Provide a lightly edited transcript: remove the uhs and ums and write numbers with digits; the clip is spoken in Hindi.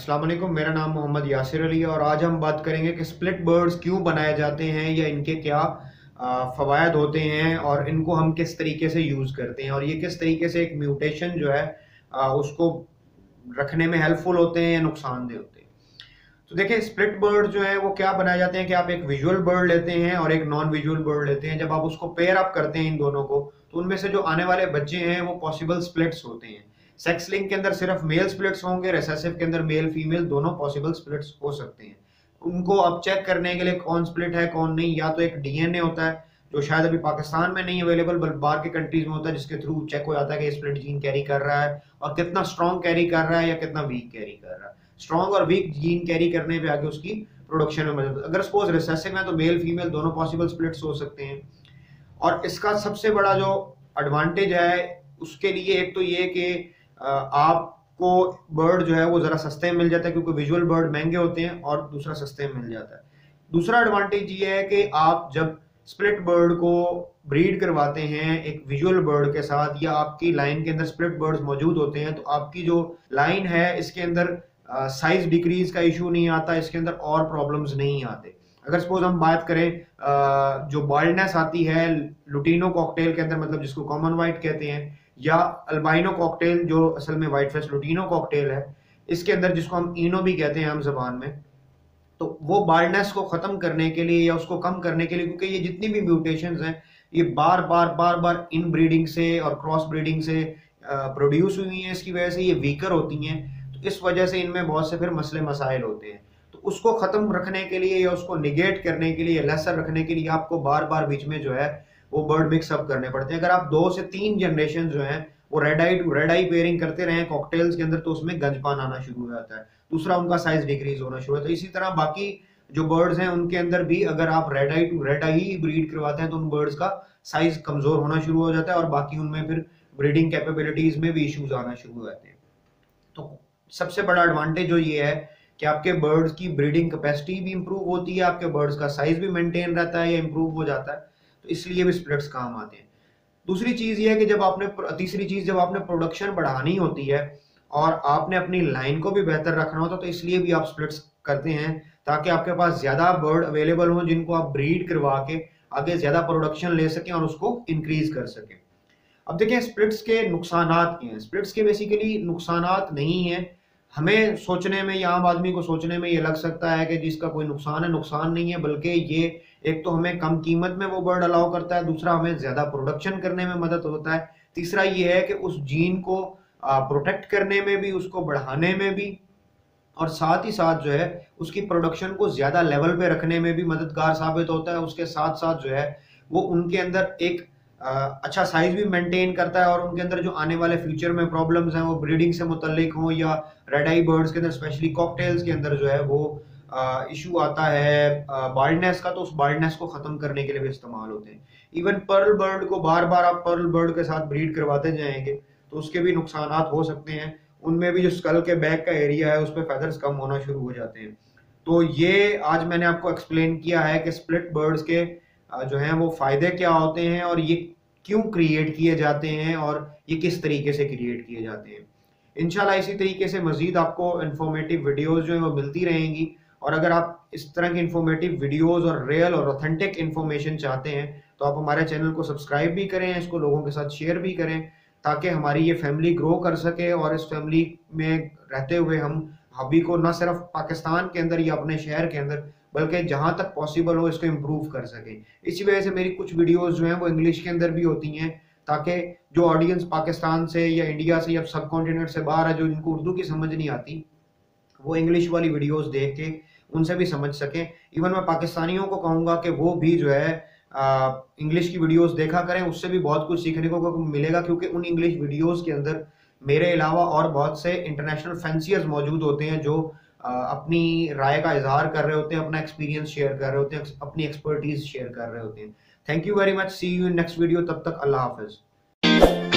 अस्सलाम वालेकुम, मेरा नाम मोहम्मद यासिर अली है और आज हम बात करेंगे कि स्प्लिट बर्ड्स क्यों बनाए जाते हैं या इनके क्या फ़वायद होते हैं और इनको हम किस तरीके से यूज़ करते हैं और ये किस तरीके से एक म्यूटेशन जो है उसको रखने में हेल्पफुल होते हैं या नुकसानदेह होते हैं। तो देखिए, स्प्लिट बर्ड जो है वो क्या बनाए जाते हैं कि आप एक विजुअल बर्ड लेते हैं और एक नॉन विजुअल बर्ड लेते हैं। जब आप उसको पेयर अप करते हैं इन दोनों को, तो उनमें से जो आने वाले बच्चे हैं वो पॉसिबल स्प्लिट्स होते हैं। सेक्स लिंक के अंदर सिर्फ मेल स्प्लिट्स होंगे, रिसेसिव के अंदर मेल फीमेल दोनों पॉसिबल स्प्लिट्स हो सकते हैं। उनको अब चेक करने के लिए कौन स्प्लिट है कौन नहीं, या तो एक डीएनए होता है जो शायद अभी पाकिस्तान में नहीं अवेलेबल बल्कि बाहर के कंट्रीज में होता है, जिसके थ्रू चेक हो जाता है कि स्प्लिट जीन कैरी कर रहा है और कितना स्ट्रॉन्ग कैरी कर रहा है या कितना वीक कैरी कर रहा है। स्ट्रॉन्ग और वीक जीन कैरी करने पे आगे उसकी प्रोडक्शन में मदद। अगर सपोज रिसेसिव है तो मेल फीमेल दोनों पॉसिबल स्प्लिट्स हो सकते हैं। और इसका सबसे बड़ा जो एडवांटेज है उसके लिए एक तो ये कि आपको बर्ड जो है वो ज़रा सस्ते में मिल जाता है, क्योंकि विजुअल बर्ड महंगे होते हैं, और दूसरा सस्ते में मिल जाता है। दूसरा एडवांटेज ये है कि आप जब स्प्लिट बर्ड को ब्रीड करवाते हैं एक विजुअल बर्ड के साथ, या आपकी लाइन के अंदर स्प्लिट बर्ड्स मौजूद होते हैं, तो आपकी जो लाइन है इसके अंदर साइज डिक्रीज का इशू नहीं आता, इसके अंदर और प्रॉब्लम्स नहीं आते। अगर सपोज हम बात करें जो बाल्डनेस आती है लुटीनो कॉकटेल के अंदर, मतलब जिसको कॉमन वाइट कहते हैं, या अल्बाइनो कॉकटेल जो असल में वाइट फेस लुटीनो कॉकटेल है, इसके अंदर जिसको हम इनो भी कहते हैं आम जबान में, तो वो बाल्डनेस को खत्म करने के लिए या उसको कम करने के लिए, क्योंकि ये जितनी भी म्यूटेशंस हैं ये बार बार इन ब्रीडिंग से और क्रॉस ब्रीडिंग से प्रोड्यूस हुई हैं, इसकी वजह से ये वीकर होती हैं, तो इस वजह से इनमें बहुत से फिर मसले मसाइल होते हैं। तो उसको खत्म रखने के लिए या उसको निगेट करने के लिए, लेसर रखने के लिए आपको बार बार बीच में जो है वो बर्ड मिक्सअप करने पड़ते हैं। अगर आप 2 से 3 जनरेशन जो हैं वो रेड आई पेयरिंग करते रहे कॉकटेल्स के अंदर, तो उसमें गंजपान आना शुरू हो जाता है। दूसरा, उनका साइज डिक्रीज होना शुरू होता है। इसी तरह बाकी जो बर्ड्स हैं उनके अंदर भी अगर आप रेड आई ही ब्रीड करवाते हैं तो उन बर्ड्स का साइज कमजोर होना शुरू हो जाता है और बाकी उनमें फिर ब्रीडिंग कैपेबिलिटीज में भी इश्यूज आना शुरू हो जाते हैं। तो सबसे बड़ा एडवांटेज जो ये है कि आपके बर्ड्स की ब्रीडिंग कैपेसिटी भी इंप्रूव होती है, आपके बर्ड्स का साइज भी मेंटेन रहता है या इंप्रूव हो जाता है, तो इसलिए भी स्प्लिट्स काम आते हैं। दूसरी चीज ये है कि तीसरी चीज जब आपने प्रोडक्शन बढ़ानी होती है और आपने अपनी लाइन को भी बेहतर रखना होता है, तो इसलिए भी आप स्प्लिट्स करते हैं, ताकि आपके पास ज्यादा बर्ड अवेलेबल हो जिनको आप ब्रीड करवा के आगे ज्यादा प्रोडक्शन ले सकें और उसको इंक्रीज कर सकें। अब देखिए, स्प्लिट्स के नुकसानात क्या हैं। स्प्लिट्स के बेसिकली नुकसानात नहीं है। हमें सोचने में या आम आदमी को सोचने में ये लग सकता है कि जिसका कोई नुकसान है, नुकसान नहीं है, बल्कि ये एक तो हमें कम कीमत में वो बर्ड अलाउ करता है, दूसरा हमें ज्यादा प्रोडक्शन करने में मदद होता है, तीसरा ये है कि उस जीन को प्रोटेक्ट करने में भी, उसको बढ़ाने में भी, और साथ ही साथ जो है उसकी प्रोडक्शन को ज्यादा लेवल पे रखने में भी मददगार साबित होता है। उसके साथ साथ जो है वो उनके अंदर एक अच्छा साइज भी मेंटेन करता है, और उनके अंदर जो आने वाले फ्यूचर में प्रॉब्लम्स हैं वो ब्रीडिंग से मुतल्लिक हों या रेड आई बर्ड्स के अंदर, स्पेशली कॉकटेल्स के अंदर जो है वो इशू आता है बाल्डनेस का, तो उस बाल्डनेस को खत्म करने के लिए भी इस्तेमाल होते हैं। इवन पर्ल बर्ड को बार बार आप पर्ल बर्ड के साथ ब्रीड करवाते जाएंगे तो उसके भी नुकसानात हो सकते हैं। उनमें भी जो स्कल के बैक का एरिया है उस पर फेदर्स कम होना शुरू हो जाते हैं। तो ये आज मैंने आपको एक्सप्लेन किया है कि स्प्लिट बर्ड्स के जो हैं वो फायदे क्या होते हैं और ये क्यों क्रिएट किए जाते हैं और ये किस तरीके से क्रिएट किए जाते हैं। इंशाल्लाह इसी तरीके से मजीद आपको इन्फॉर्मेटिव वीडियोस जो है वो मिलती रहेंगी, और अगर आप इस तरह की इन्फॉर्मेटिव वीडियोस और रियल और ऑथेंटिक इन्फॉर्मेशन चाहते हैं तो आप हमारे चैनल को सब्सक्राइब भी करें, इसको लोगों के साथ शेयर भी करें, ताकि हमारी ये फैमिली ग्रो कर सके और इस फैमिली में रहते हुए हम हॉबी को न सिर्फ पाकिस्तान के अंदर या अपने शहर के अंदर बल्कि जहाँ तक पॉसिबल हो इसको इम्प्रूव कर सकें। इसी वजह से मेरी कुछ वीडियोस जो हैं वो इंग्लिश के अंदर भी होती हैं, ताकि जो ऑडियंस पाकिस्तान से या इंडिया से या सब कॉन्टिनेंट से बाहर है, जो जिनको उर्दू की समझ नहीं आती, वो इंग्लिश वाली वीडियोस देख के उनसे भी समझ सकें। इवन मैं पाकिस्तानियों को कहूँगा कि वो भी जो है इंग्लिश की वीडियोस देखा करें, उससे भी बहुत कुछ सीखने को मिलेगा, क्योंकि उन इंग्लिश वीडियोस के अंदर मेरे अलावा और बहुत से इंटरनेशनल फैंसियर्स मौजूद होते हैं जो अपनी राय का इजहार कर रहे होते हैं, अपना एक्सपीरियंस शेयर कर रहे होते हैं, अपनी एक्सपर्टीज शेयर कर रहे होते हैं। Thank you very much, see you in next video. तब तक अल्लाह हाफिज।